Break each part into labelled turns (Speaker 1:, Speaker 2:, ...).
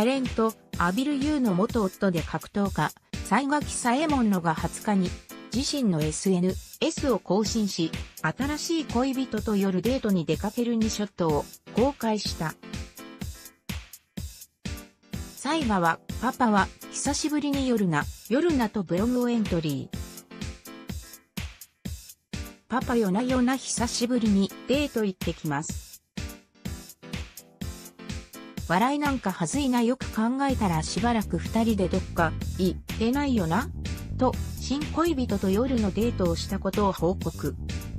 Speaker 1: タレント、阿比留優の元夫で格闘家、西垣左衛門のが20日に、自身の SNS を更新し、新しい恋人と夜デートに出かける2ショットを公開した。西賀は、パパは、久しぶりに夜なとブログをエントリー。パパ夜な久しぶりにデート行ってきます。笑いなんかはずいなよく考えたらしばらく二人でどっか行ってないよなと新恋人と夜のデートをしたことを報告。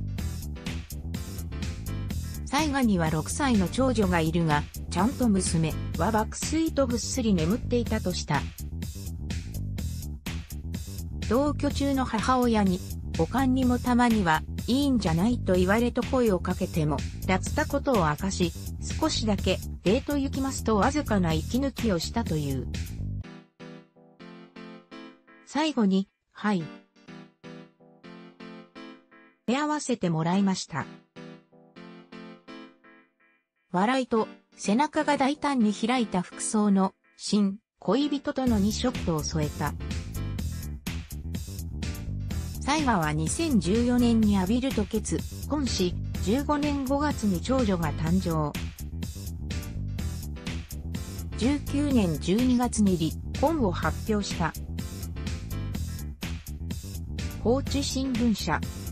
Speaker 1: 西賀には6歳の長女がいるが、ちゃんと娘は爆睡とぐっすり眠っていたとした。同居中の母親に、おかんにもたまにはいいんじゃないと言われと声をかけても、らつたことを明かし、少しだけデート行きますとわずかな息抜きをしたという。最後に、はい。手合わせてもらいました。笑いと背中が大胆に開いた服装の新恋人との2ショットを添えた。西賀は2014年に阿比留と結婚し、15年5月に長女が誕生。19年12月に離婚を発表した。高知新聞社。